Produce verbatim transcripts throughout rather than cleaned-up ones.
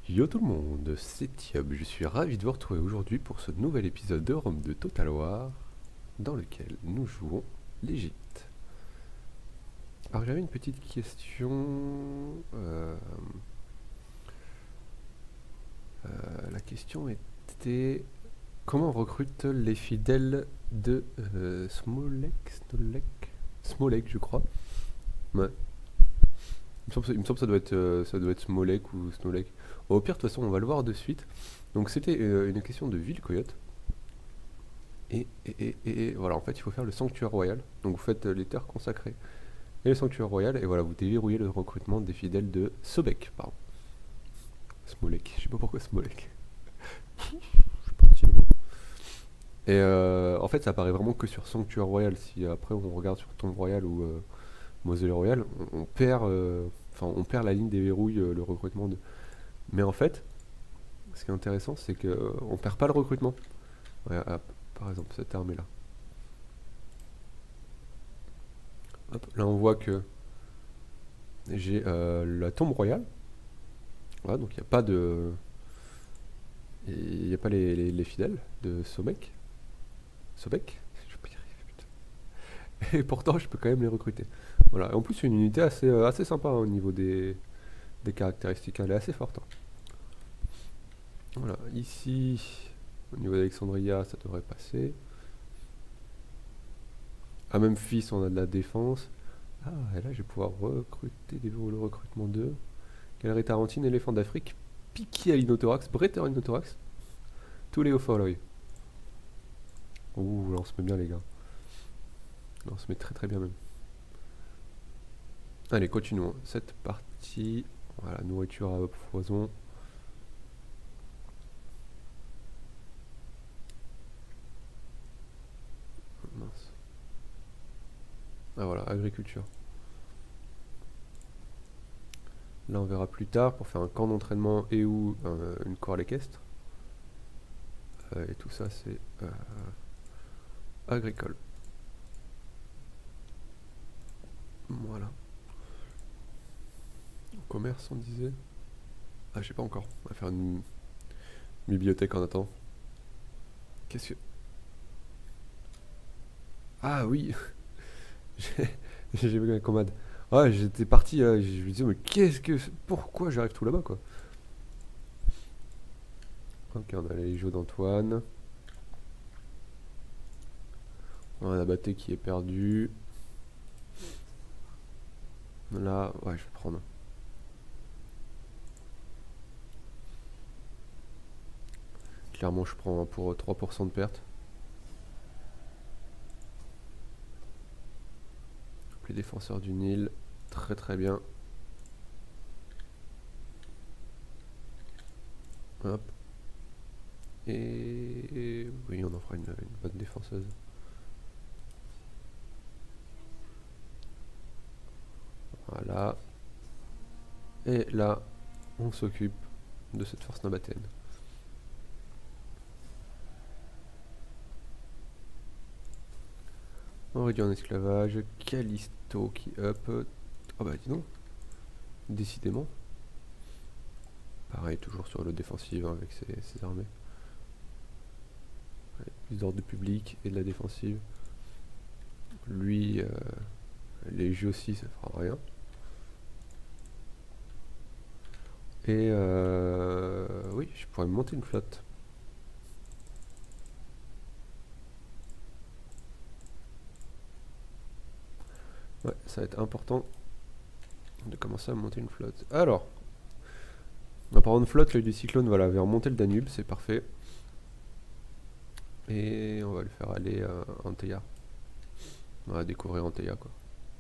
Yo tout le monde, c'est Thiob, je suis ravi de vous retrouver aujourd'hui pour ce nouvel épisode de Rome de Total War dans lequel nous jouons l'Égypte. Alors j'avais une petite question, euh, euh, la question était comment on recrute les fidèles de euh, Smolek, Smolek, Smolek je crois. Ouais. Il me semble, il me semble que ça doit être, euh, ça doit être Smolek ou Snolek. Au pire, de toute façon, on va le voir de suite. Donc, c'était euh, une question de ville coyote. Et, et, et, et, et voilà, en fait, il faut faire le sanctuaire royal. Donc, vous faites euh, les terres consacrées et le sanctuaire royal. Et voilà, vous déverrouillez le recrutement des fidèles de Sobek. Pardon. Smolek. Je sais pas pourquoi Smolek. Je suis parti loin. Et euh, en fait, ça apparaît vraiment que sur sanctuaire royal. Si après on regarde sur tombe royal ou euh, mausolée royal, on, on perd, euh, enfin, on perd la ligne des verrouilles, euh, le recrutement de. Mais en fait, ce qui est intéressant, c'est que euh, on perd pas le recrutement. Ouais, hop, par exemple, cette armée-là. Hop, là, on voit que j'ai euh, la tombe royale. Voilà, donc il n'y a pas de. Il n'y a pas les, les, les fidèles de Sobek. Sobek. Je peux y arriver, putain. Et pourtant, je peux quand même les recruter. Voilà, et en plus, c'est une unité assez, euh, assez sympa hein, au niveau des, des caractéristiques. Elle est assez forte. Hein. Voilà, ici, au niveau d'Alexandria, ça devrait passer. À Memphis, on a de la défense. Ah, et là, je vais pouvoir recruter, déverrouiller le recrutement de Galerie Tarentine, éléphant d'Afrique, Piqué à l'inothorax, Bretter à l'inothorax, tous les Opholoi. Ouh, là, on se met bien, les gars. Là, on se met très très bien, même. Allez, continuons. Cette partie. Voilà, nourriture à foison. Mince. Ah, voilà, agriculture. Là, on verra plus tard pour faire un camp d'entraînement et ou euh, une chorale équestre. Euh, et tout ça, c'est euh, agricole. Voilà. Commerce, on disait. Ah, je sais pas encore. On va faire une bibliothèque en attendant. Qu'est-ce que. Ah oui. J'ai vu la commande. Ouais, j'étais parti, euh, je me disais, mais qu'est-ce que. Pourquoi j'arrive tout là-bas, quoi. Ok, on a les jeux d'Antoine. On a la bataille qui est perdue. Là, ouais, je vais prendre. Clairement, je prends pour trois pour cent de perte. Les défenseurs du Nil, très très bien. Hop. Et oui, on en fera une, une bonne défenseuse. Voilà. Et là, on s'occupe de cette force nabatéenne. On réduit en esclavage. Callisto qui up. Oh bah dis donc. Décidément. Pareil, toujours sur le défensif hein, avec ses, ses armées. Ouais, plus d'ordre public et de la défensive. Lui, euh, les jeux aussi, ça fera rien. Et euh, oui, je pourrais monter une flotte. Ouais, ça va être important de commencer à monter une flotte. Alors, en parlant de flotte, l'œil du cyclone, voilà, vers remonter le Danube, c'est parfait. Et on va le faire aller à Anteia. On va découvrir Anteia, quoi.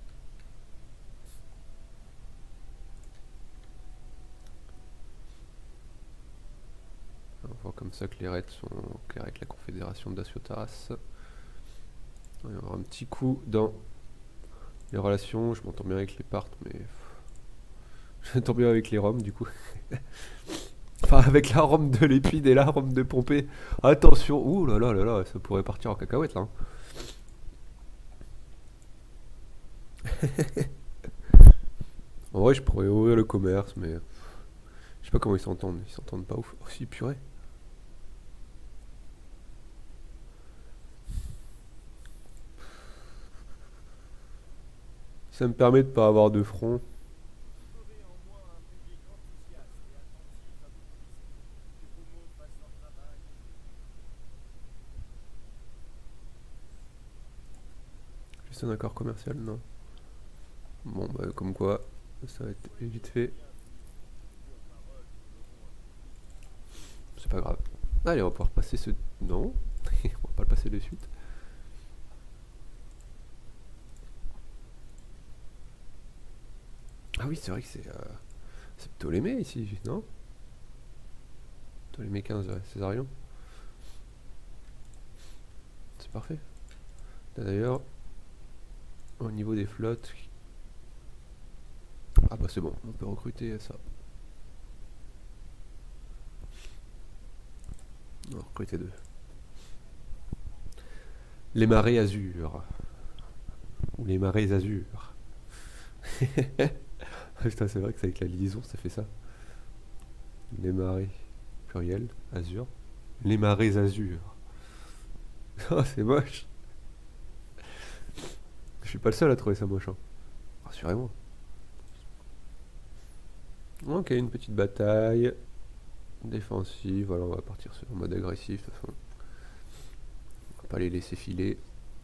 On voit comme ça que les raids sont clairs avec la confédération d'Assiotaras. On va avoir un petit coup dans les relations. Je m'entends bien avec les Parthes, mais je m'entends bien avec les Roms, du coup. Enfin, avec la Rome de Lépide et la Rome de Pompée. Attention, ouh là là là là, ça pourrait partir en cacahuète là. Hein. En vrai, je pourrais ouvrir le commerce, mais Je sais pas comment ils s'entendent. Ils s'entendent pas ouf. Oh si, purée. Ça me permet de pas avoir de front. Juste un accord commercial, non. Bon, bah, comme quoi, ça va être vite fait. C'est pas grave. Allez, on va pouvoir passer ce... Non, on va pas le passer de suite. Ah oui, c'est vrai que c'est... Euh, c'est Ptolémée ici, non? Ptolémée quinze, ouais, Césarion. C'est parfait. D'ailleurs, au niveau des flottes... Ah bah c'est bon, on peut recruter ça. On va recruter deux. Les marées azur. Ou les marées azur. Putain, c'est vrai que c'est avec la liaison, ça fait ça. Les marées, pluriel, azur. Les marées azur. Oh, c'est moche. Je suis pas le seul à trouver ça moche, hein. Rassurez-moi. Ok, une petite bataille. Défensive, voilà, on va partir sur un mode agressif, de toute façon. On va pas les laisser filer.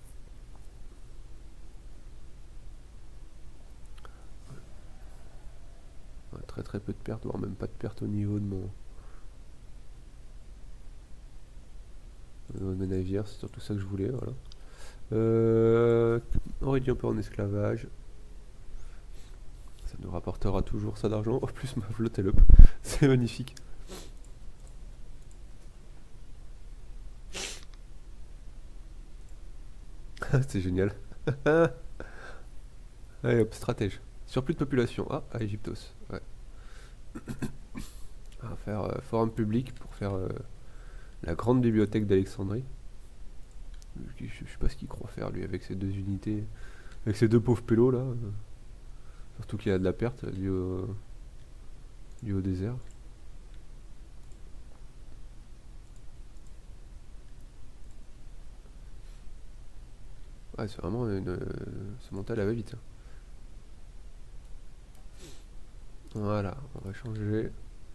Ouais, très très peu de pertes, voire même pas de pertes au niveau de mon... Au niveau de mes navires, c'est surtout ça que je voulais, voilà. Euh, on réduit un peu en esclavage. Ça nous rapportera toujours ça d'argent. En plus, ma flotte elle up. C'est magnifique. C'est génial. Allez hop, stratège. Surplus de population. Ah, à Égyptos. Ouais. On va faire euh, forum public pour faire euh, la grande bibliothèque d'Alexandrie. Je, je sais pas ce qu'il croit faire lui avec ces deux unités. Avec ces deux pauvres pélos là. Surtout qu'il y a de la perte due au, due au désert. Ouais, c'est vraiment une. Euh, ce mental elle va vite. Voilà, on va changer.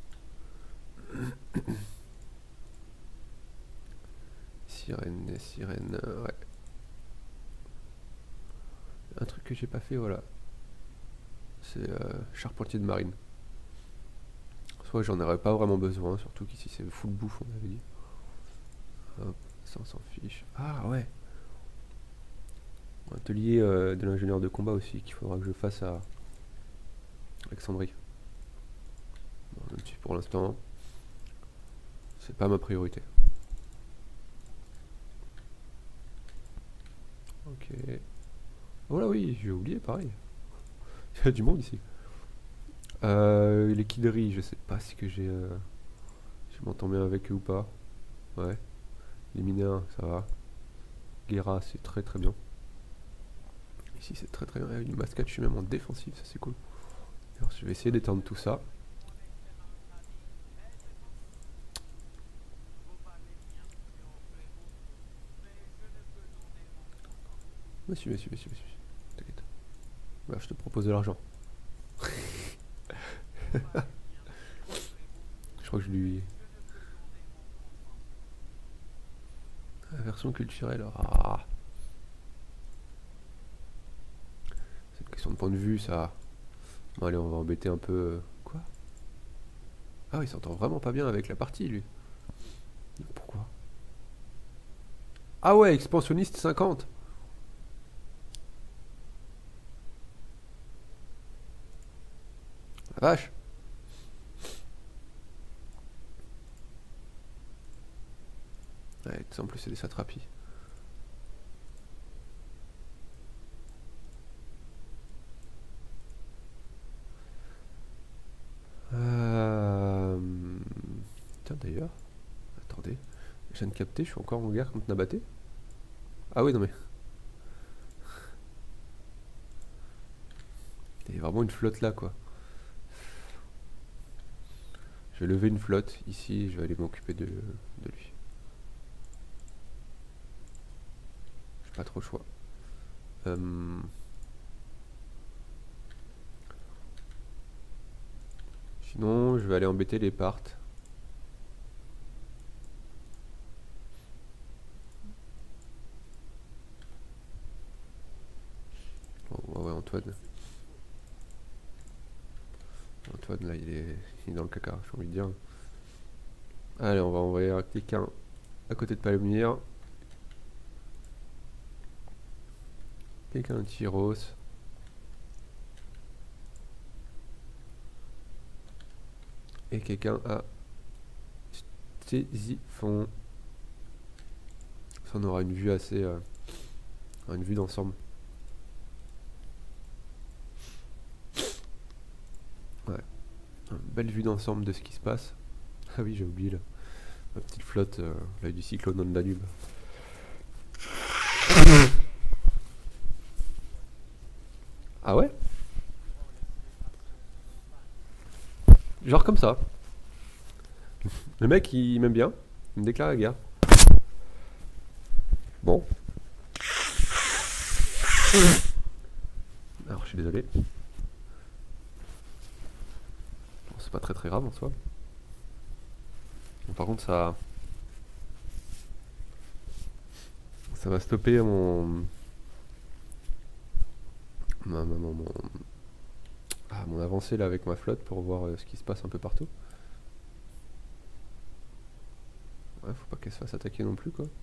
Sirène, sirène, ouais. Un truc que j'ai pas fait, voilà. C'est euh, charpentier de marine. Soit j'en aurais pas vraiment besoin, surtout qu'ici c'est full bouffe, on avait dit. Hop, ça on s'en fiche. Ah ouais. Un atelier euh, de l'ingénieur de combat aussi qu'il faudra que je fasse à Alexandrie. Bon, même si pour l'instant, c'est pas ma priorité. Ok. Oh là oui, j'ai oublié, pareil. Il y a du monde ici. Euh, les Kidri, je sais pas si que j'ai... Euh, je m'entends bien avec eux ou pas. Ouais. Les mineurs, ça va. Guerra, c'est très très bien. Ici, c'est très très bien. Une mascade, je suis même en défensive, ça c'est cool. Alors, je vais essayer d'éteindre tout ça. Monsieur, monsieur, monsieur, monsieur. T'inquiète. Bah, je te propose de l'argent. Je crois que je lui... Version culturelle. Ah. C'est une question de point de vue, ça. Bon, allez, on va embêter un peu... Quoi? Ah, il s'entend vraiment pas bien avec la partie, lui. Pourquoi? Ah ouais, expansionniste cinquante. La vache. Ouais, en plus c'est des satrapies. Euh... Tiens d'ailleurs, attendez, je viens de capter, je suis encore en guerre contre Nabaté. Ah oui non mais... Il y a vraiment une flotte là quoi. Je vais lever une flotte ici, je vais aller m'occuper de, de lui. J'ai pas trop le choix. Euh... Sinon, je vais aller embêter les Parthes. Oh, ouais, Antoine. Antoine, là, il est, il est dans le caca, j'ai envie de dire. Allez, on va envoyer quelqu'un à côté de Palmyre. Quelqu'un de Tyros. Et quelqu'un à Ctésiphon. Ça, on aura une vue assez... Euh, une vue d'ensemble. Ouais. Une belle vue d'ensemble de ce qui se passe. Ah oui, j'ai oublié là. Ma petite flotte euh, là, du cyclone dans le Danube. Ah ouais? Genre comme ça. Le mec il m'aime bien. Il me déclare la guerre. Bon. Alors je suis désolé. Bon, c'est pas très très grave en soi. Bon, par contre ça... Ça va stopper mon... Ma, ma, mon, mon... Ah, mon avancée là avec ma flotte pour voir euh, ce qui se passe un peu partout. Ouais, faut pas qu'elle se fasse attaquer non plus quoi.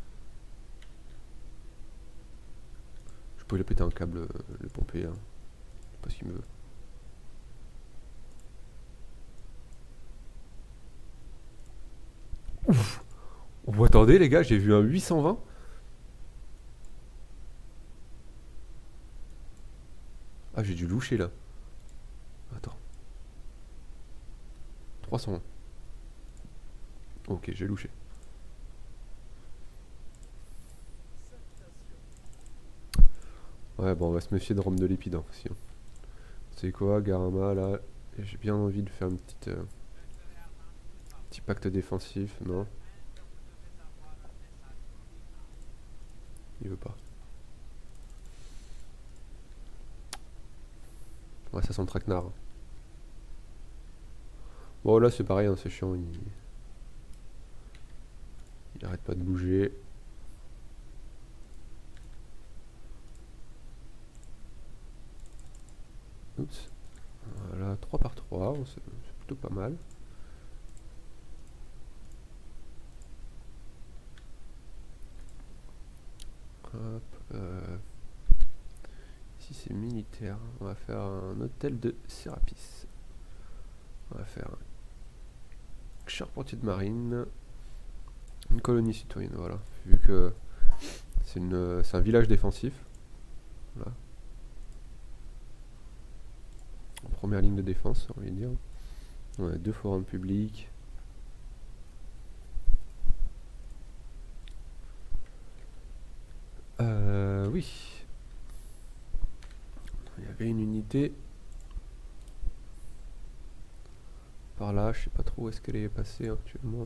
Je peux lui péter un câble, euh, le pomper, hein. Je sais pas ce qu'il me veut. Ouf. Oh, attendez les gars, j'ai vu un huit cent vingt. Ah, j'ai dû loucher là. Attends. trois cent vingt. Ok, j'ai louché. Ouais, bon, on va se méfier de Rome de Lépide hein, aussi. Hein. C'est quoi, Garama là? J'ai bien envie de faire une petite. Euh, petit pacte défensif, non? Il veut pas. Ouais, ça sent le traquenard. Bon, là c'est pareil, hein, c'est chiant. Il... il arrête pas de bouger. Oups. Voilà, trois par trois, c'est plutôt pas mal. Hop, euh, ici c'est militaire. On va faire un hôtel de Sérapis. On va faire un charpentier de marine. Une colonie citoyenne, voilà. Vu que c'est un village défensif. Voilà. En première ligne de défense, on va dire. On a deux forums publics. Euh, oui. Il y avait une unité par là, je sais pas trop où est-ce qu'elle est passée actuellement.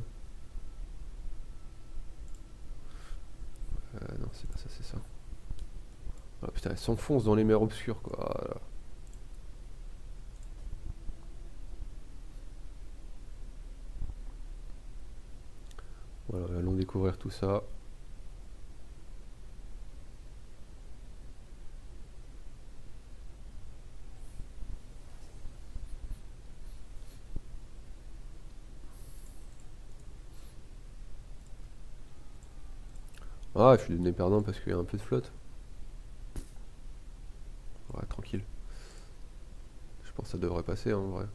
Euh, non, c'est pas ça, c'est ça. Oh putain, elle s'enfonce dans les mers obscures quoi. Voilà, allons découvrir tout ça. Ah, je suis devenu perdant parce qu'il y a un peu de flotte. Ouais, tranquille. Je pense que ça devrait passer en vrai.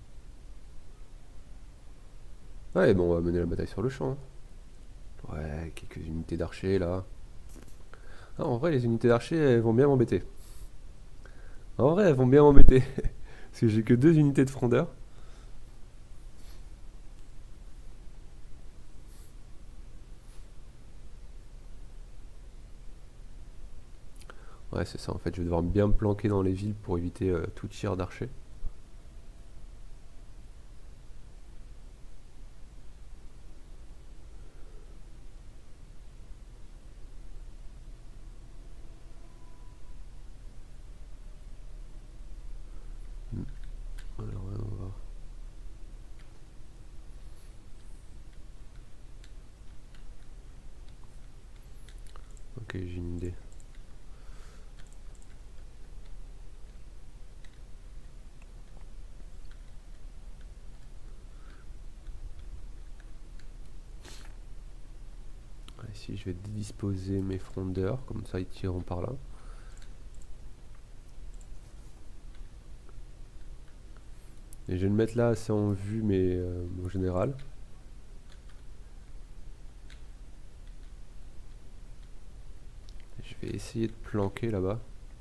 Ouais, bon, on va mener la bataille sur le champ. Hein. Ouais, quelques unités d'archers là. Ah, en vrai, les unités d'archers, elles vont bien m'embêter. En vrai, elles vont bien m'embêter. Parce que j'ai que deux unités de frondeurs. Ouais, c'est ça en fait. Je vais devoir bien me planquer dans les villes pour éviter euh, tout tir d'archers. Ok, j'ai une idée. Ici je vais disposer mes frondeurs, comme ça ils tireront par là. Et je vais le mettre là assez en vue, mais euh, en général. Je vais essayer de planquer là-bas.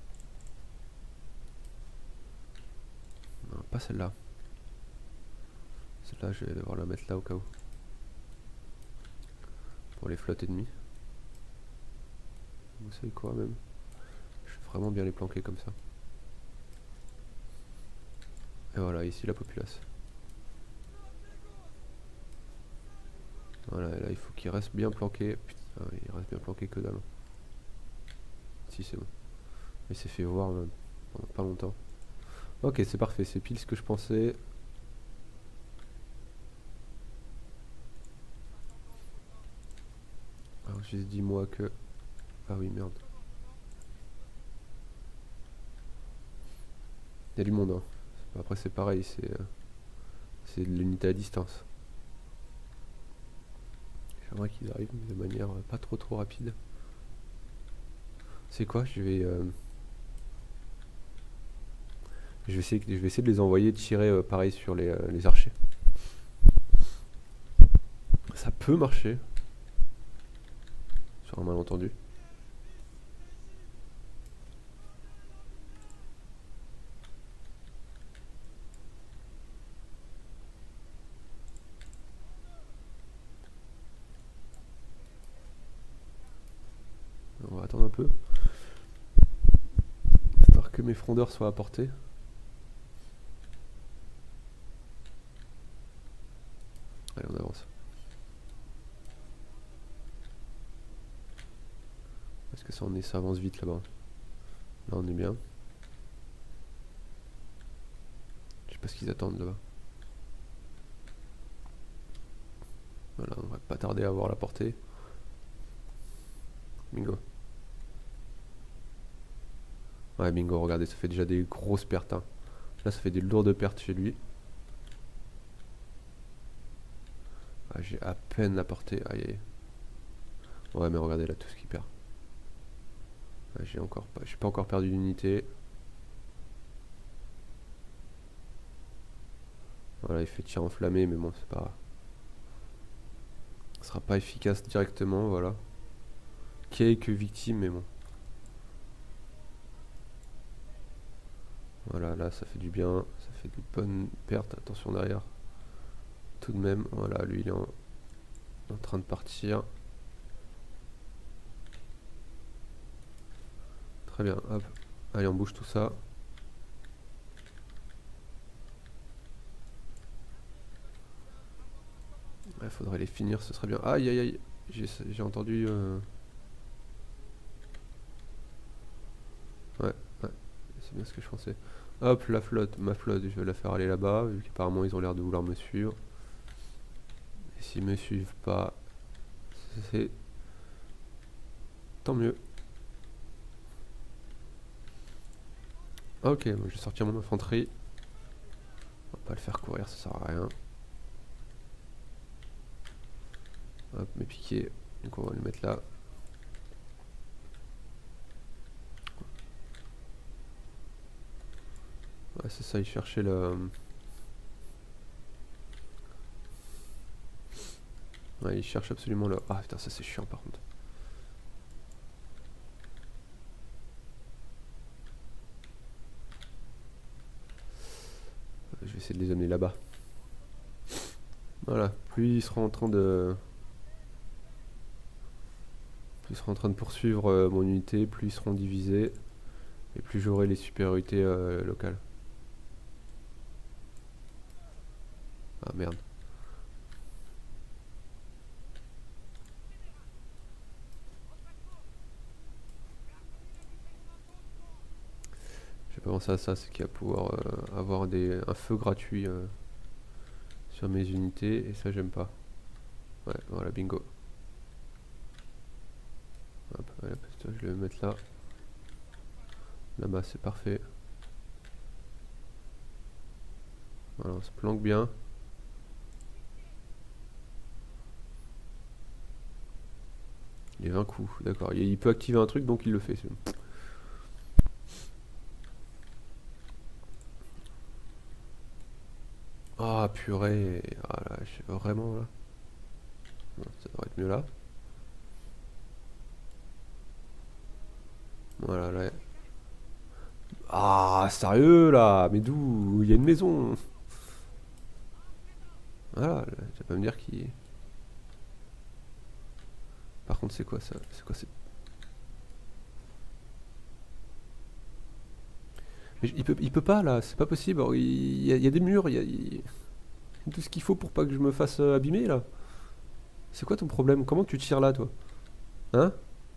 Non, pas celle-là. Celle-là, je vais devoir la mettre là au cas où. Pour les flottes ennemies. Vous savez quoi même? Je vais vraiment bien les planquer comme ça. Et voilà, ici la populace. Voilà, et là il faut qu'il reste bien planqué. Putain, il reste bien planqué que dalle. Si, c'est bon. Il s'est fait voir même, pendant pas longtemps. Ok, c'est parfait, c'est pile ce que je pensais. Alors j'ai dit moi que... Ah oui, merde. Il y a du monde, hein. Après c'est pareil, c'est... Euh, c'est de l'unité à distance. J'aimerais qu'ils arrivent de manière pas trop trop rapide. C'est quoi? Je vais... Euh, je, vais essayer, je vais essayer de les envoyer tirer euh, pareil sur les, euh, les archers. Ça peut marcher. Sur un malentendu. On va attendre un peu. Histoire que mes frondeurs soient à portée. Allez, on avance. Est-ce que ça en est, ça avance vite là-bas? Là on est bien. Je sais pas ce qu'ils attendent là-bas. Voilà, on va pas tarder à avoir la portée. Bingo. Ouais, bingo, regardez, ça fait déjà des grosses pertes. Hein. Là, ça fait des lourdes pertes chez lui. Ah, j'ai à peine la portée. Aïe, aïe. Ouais, mais regardez là tout ce qu'il perd. Ouais, j'ai encore pas, j'ai pas encore perdu d'unité. Voilà, il fait tir enflammé, mais bon, c'est pas... Ce sera pas efficace directement, voilà. Quelques victimes, mais bon. Voilà, là, ça fait du bien. Ça fait de bonnes pertes. Attention derrière. Tout de même, voilà, lui, il est en, en train de partir. Très bien, hop. Allez, on bouge tout ça. Il faudrait les finir, ce serait bien. Aïe, aïe, aïe. J'ai entendu... Euh... Ouais, ouais. C'est bien ce que je pensais. Hop, la flotte, ma flotte, je vais la faire aller là-bas, vu qu'apparemment ils ont l'air de vouloir me suivre. Et s'ils me suivent pas, c'est... tant mieux. Ok, moi je vais sortir mon infanterie. On va pas le faire courir, ça sert à rien. Hop, mes piquets. Donc on va le mettre là. Ouais, c'est ça, il cherchait le... Ouais, il cherche absolument le... Ah putain, ça c'est chiant par contre. Je vais essayer de les amener là-bas. Voilà, plus ils seront en train de... Plus ils seront en train de poursuivre euh, mon unité, plus ils seront divisés. Et plus j'aurai les supériorités euh, locales. Ah merde. J'ai pas pensé à ça, c'est qu'il va pouvoir euh, avoir des, un feu gratuit euh, sur mes unités, et ça j'aime pas. Ouais, voilà, bingo. Hop, Ouais, parce que je vais le mettre là. Là-bas, c'est parfait. Voilà, on se planque bien. Il est vingt coups, d'accord. Il peut activer un truc, donc il le fait. Ah purée. Ah là, je sais vraiment là. Bon, ça devrait être mieux là. Voilà, là. Ah, sérieux là? Mais d'où? Il y a une maison. Voilà, là, tu vas pas me dire qu'il. Par contre, c'est quoi ça? C'est quoi c'est. Mais il peut, il peut pas là, c'est pas possible. Alors, il, y a, il y a des murs, il y a, il- tout ce qu'il faut pour pas que je me fasse euh, abîmer là. C'est quoi ton problème? Comment tu tires là, toi? Hein?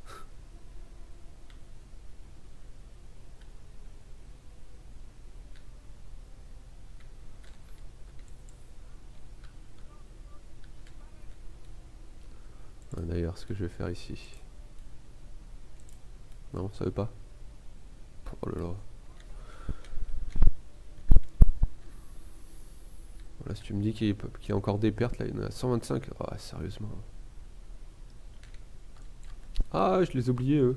Ah, d'ailleurs, ce que je vais faire ici. Non, ça veut pas. Oh là là. Voilà, si tu me dis qu'il y, qu'il y a encore des pertes, là, il y en a cent vingt-cinq. Ah, sérieusement. Ah, je les ai oubliés, eux.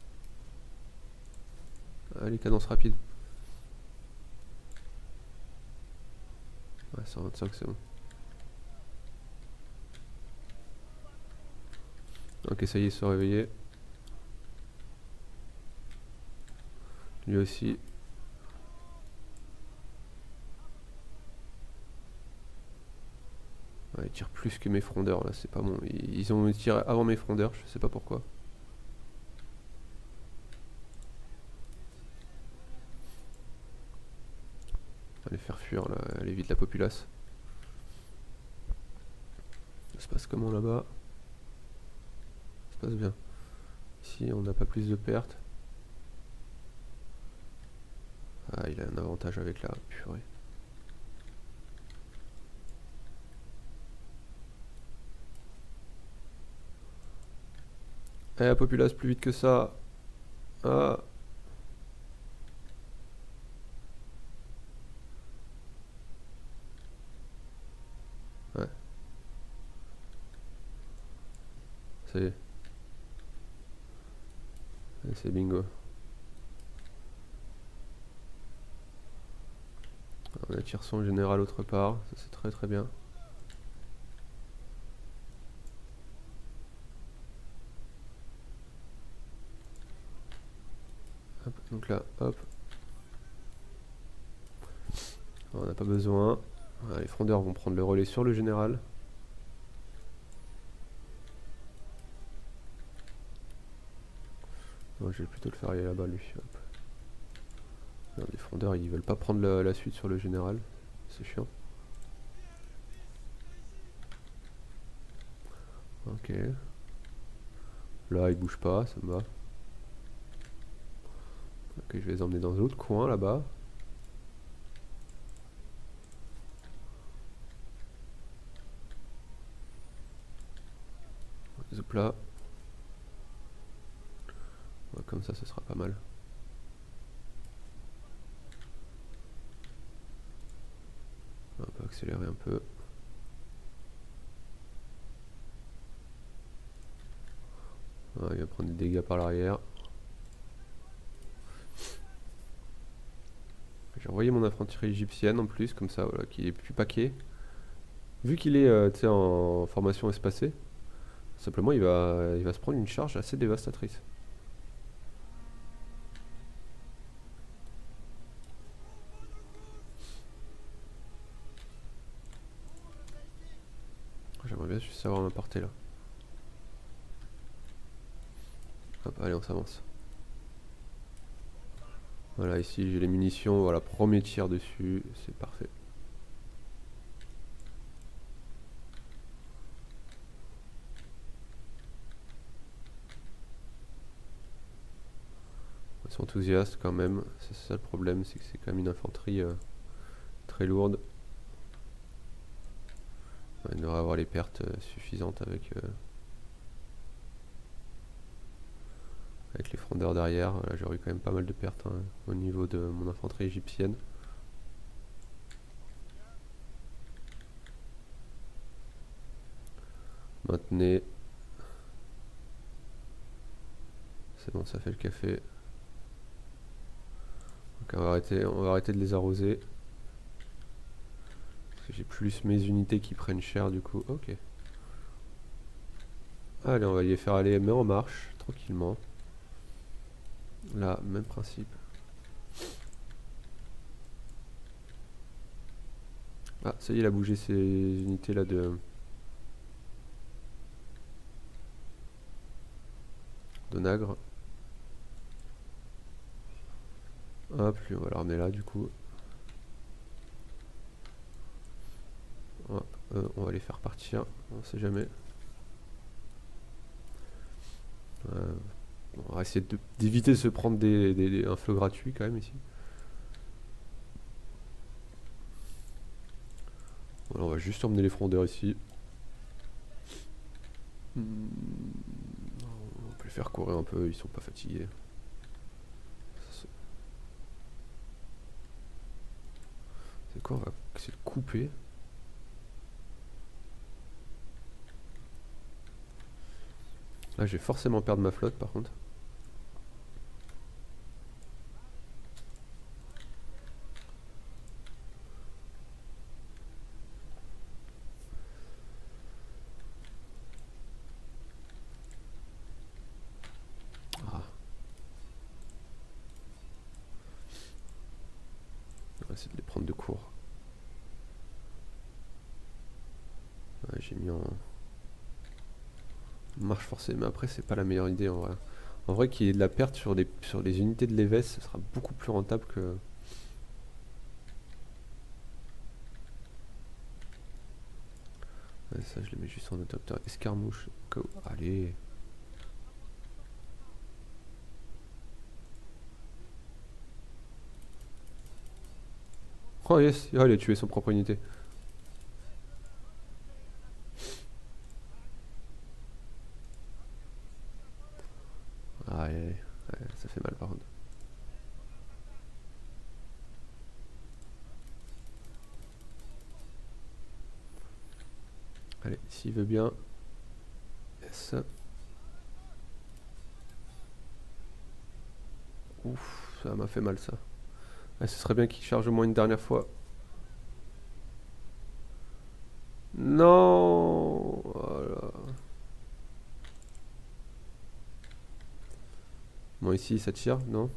Allez, cadence rapide. Ouais, cent vingt-cinq, c'est bon. Ok, ça y est, ils sont réveillés. Lui aussi. Ouais, ils tirent plus que mes frondeurs, là, c'est pas bon. Ils, ils ont tiré avant mes frondeurs, je sais pas pourquoi. On va les faire fuir, là, aller vite la populace. Ça se passe comment là-bas? Ça se passe bien. Ici, on n'a pas plus de pertes. Ah, il a un avantage avec la purée. Eh, la populace plus vite que ça. Ah. Ouais. Ça y est. C'est bingo. On attire son général autre part, ça c'est très très bien. Hop, donc là, hop. On n'a pas besoin. Voilà, les frondeurs vont prendre le relais sur le général. Non, je vais plutôt le faire aller là-bas lui. Hop. Non, les frondeurs ils veulent pas prendre la, la suite sur le général. C'est chiant. Ok. Là ils bougent pas, ça me va. Ok, je vais les emmener dans l'autre coin là-bas. Zoup là. Ouais, comme ça, ce sera pas mal. On peut accélérer un peu. Ouais, il va prendre des dégâts par l'arrière. J'ai envoyé mon infanterie égyptienne en plus, comme ça, voilà, qu'il est plus paquet. Vu qu'il est euh, en formation espacée, simplement il va, il va se prendre une charge assez dévastatrice. J'aimerais bien juste savoir ma portée là. Hop, allez, on s'avance. Voilà, ici j'ai les munitions, voilà, premier tir dessus, c'est parfait. Ils sont enthousiastes quand même, c'est ça le problème, c'est que c'est quand même une infanterie euh, très lourde. Ouais, il devrait avoir les pertes euh, suffisantes avec... Euh... avec les frondeurs derrière. Là j'aurais eu quand même pas mal de pertes hein, au niveau de mon infanterie égyptienne. Maintenez. C'est bon, ça fait le café. Donc on va arrêter, on va arrêter de les arroser. Parce que j'ai plus mes unités qui prennent cher du coup. Ok. Allez, on va les faire aller mais en marche, tranquillement. Là, même principe. Ah, ça y est, il a bougé ces unités là de... de Nagre. Hop, lui on va la ramener là du coup. Hop, euh, on va les faire partir, on sait jamais. Euh, on va essayer d'éviter de, de se prendre des, des, des, un feu gratuit quand même ici. Voilà, on va juste emmener les frondeurs ici. Hmm, on peut les faire courir un peu, ils sont pas fatigués. C'est quoi, on va essayer de couper. Là je vais forcément perdre ma flotte par contre. Ah. On va essayer de les prendre de court. Ouais, j'ai mis en marche forcée, mais après c'est pas la meilleure idée en vrai. En vrai qu'il y ait de la perte sur les, sur les unités de l'évêque, ce sera beaucoup plus rentable que... Ouais, ça je les mets juste en docteur escarmouche. Go. Allez. Oh yes, oh, il a tué son propre unité. Aïe, aïe, ouais, ça fait mal par contre. Allez, s'il veut bien. Yes. Ouf, ça m'a fait mal ça. Ouais, ce serait bien qu'il charge au moins une dernière fois. Non, voilà. Bon ici ça tire, non?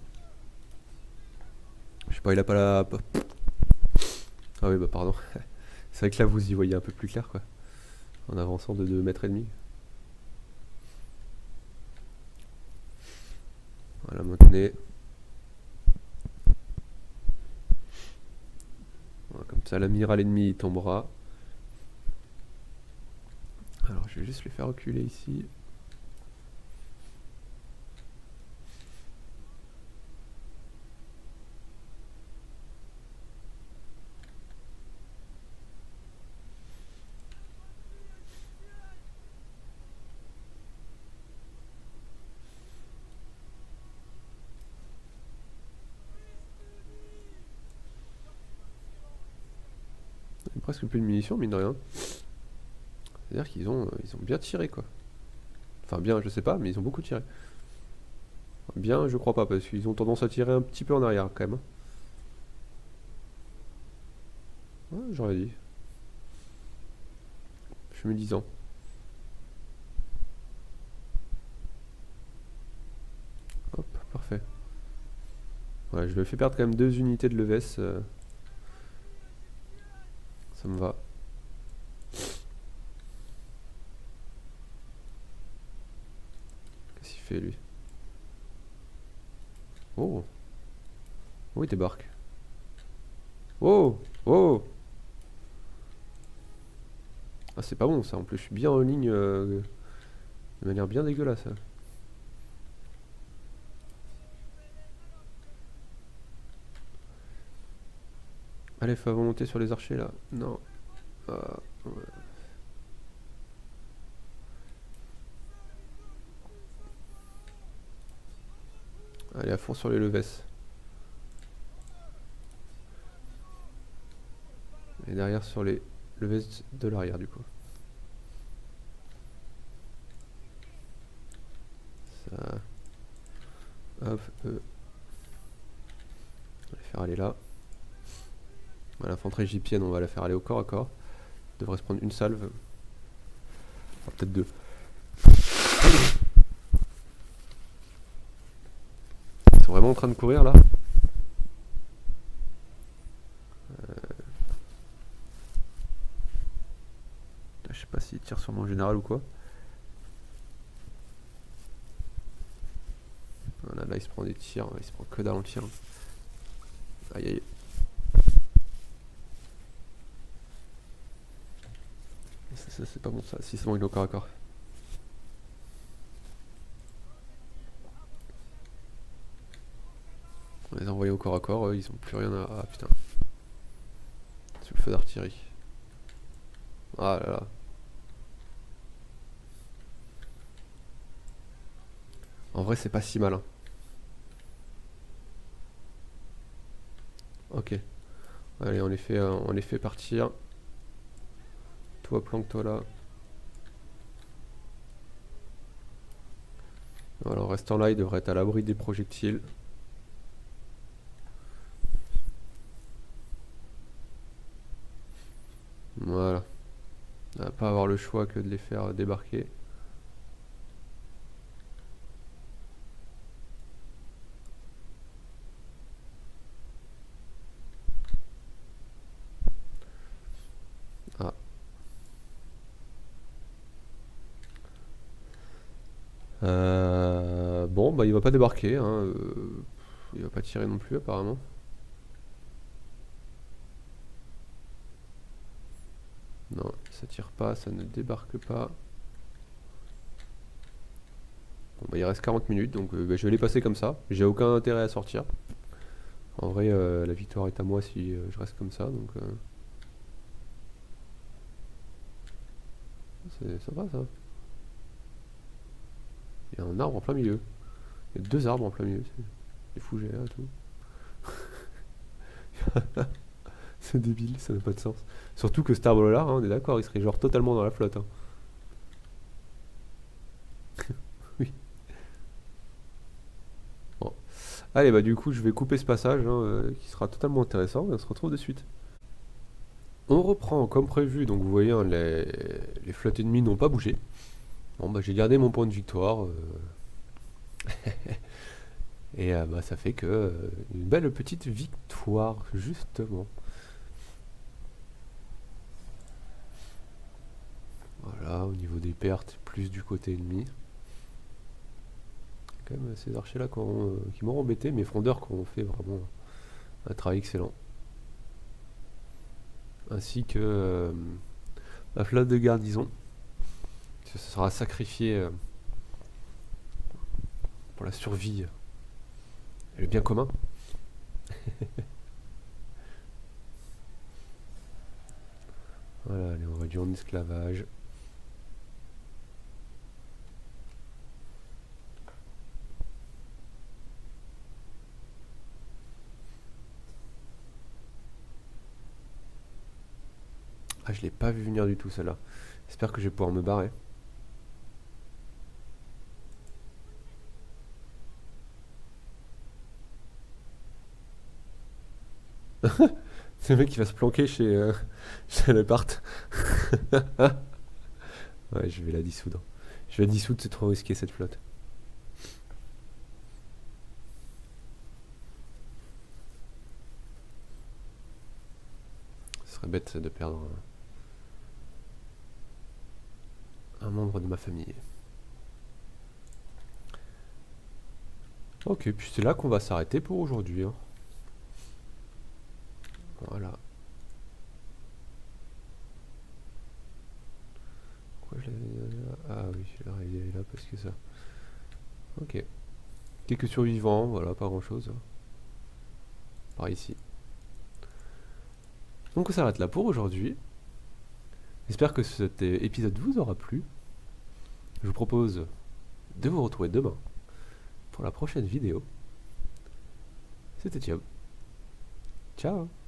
Je sais pas, il a pas la... Ah oui bah pardon. C'est vrai que là vous y voyez un peu plus clair quoi. En avançant de deux mètres et demi. Voilà, maintenez. Voilà, comme ça l'amiral ennemi il tombera. Alors je vais juste les faire reculer ici. Il y a presque plus de munitions mine de rien. C'est-à-dire qu'ils ont, ils ont bien tiré quoi. Enfin bien je sais pas mais ils ont beaucoup tiré. Bien je crois pas parce qu'ils ont tendance à tirer un petit peu en arrière quand même. Ouais, j'aurais dit. Je suis me disant. Hop, parfait. Ouais, je lui ai fait perdre quand même deux unités de levesse. Euh, ça me va. Qu'est-ce qu'il fait lui? Oh. Oh, il débarque. Oh. Oh. Ah, c'est pas bon ça. En plus, je suis bien en ligne euh, de manière bien dégueulasse. Allez, fais à volonté sur les archers là. Non. Ah, ouais. aller à fond sur les leves. Et derrière sur les leves de l'arrière du coup. Ça. Hop, euh. On va les faire aller là. L'infanterie égyptienne, on va la faire aller au corps à corps. On devrait se prendre une salve. Enfin, peut-être deux. Ils sont vraiment en train de courir là. euh... Je sais pas s'ils tirent sur mon général ou quoi. Voilà, là il se prend des tirs, il se prend que dalle en tir. Aïe aïe. Ça, c'est pas bon ça, si c'est bon il est au corps à corps. On les a envoyés au corps à corps, eux, ils ont plus rien à... Ah putain. C'est le feu d'artillerie. Ah là là. En vrai c'est pas si mal hein. Ok. Allez on les fait, euh, on les fait partir. Toi planque-toi là. Voilà, en restant là il devrait être à l'abri des projectiles. Voilà. On va pas avoir le choix que de les faire débarquer. Ah. Euh, bon, bah il va pas débarquer. Hein. Euh, il va pas tirer non plus apparemment. Non, ça tire pas, ça ne débarque pas. Bon bah il reste quarante minutes, donc euh, bah, je vais les passer comme ça. J'ai aucun intérêt à sortir. En vrai, euh, la victoire est à moi si euh, je reste comme ça, donc... Euh... C'est sympa ça. Il y a un arbre en plein milieu. Il y a deux arbres en plein milieu. Des fougères et tout. C'est débile, ça n'a pas de sens. Surtout que cet arbre-là, hein, on est d'accord, il serait genre totalement dans la flotte. Hein. Oui. Bon. Allez, bah du coup, je vais couper ce passage, hein, euh, qui sera totalement intéressant, et on se retrouve de suite. On reprend comme prévu, donc vous voyez, hein, les, les flottes ennemies n'ont pas bougé. Bon, bah j'ai gardé mon point de victoire. Euh... et euh, bah ça fait que euh, une belle petite victoire, justement. Voilà, au niveau des pertes, plus du côté ennemi. Quand même ces archers là euh, qui m'ont embêté, mes frondeurs qui ont fait vraiment un travail excellent. Ainsi que euh, la flotte de garnison. Ça sera sacrifié euh, pour la survie et le bien commun. Voilà, allez, on réduit en esclavage. Ah, je l'ai pas vu venir du tout celle-là. J'espère que je vais pouvoir me barrer. C'est le mec qui va se planquer chez, euh, chez l'appart. Ouais, je vais la dissoudre. Je vais la dissoudre, c'est trop risqué cette flotte. Ce serait bête de perdre un, un membre de ma famille. Ok, puis c'est là qu'on va s'arrêter pour aujourd'hui. Hein. Voilà. Pourquoi je l'avais là? Ah oui, je l'ai réalisé là parce que ça. Ok. Quelques survivants, voilà, pas grand chose. Par ici. Donc on s'arrête là pour aujourd'hui. J'espère que cet épisode vous aura plu. Je vous propose de vous retrouver demain pour la prochaine vidéo. C'était Job. Ciao.